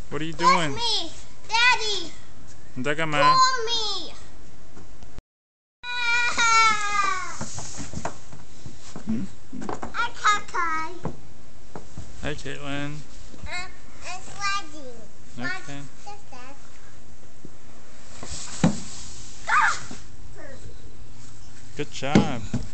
What are you doing? That's me, Daddy. Hindi ka ma. Pull me. Hi, Hi, Caitlin. I'm sliding. Okay. Good job.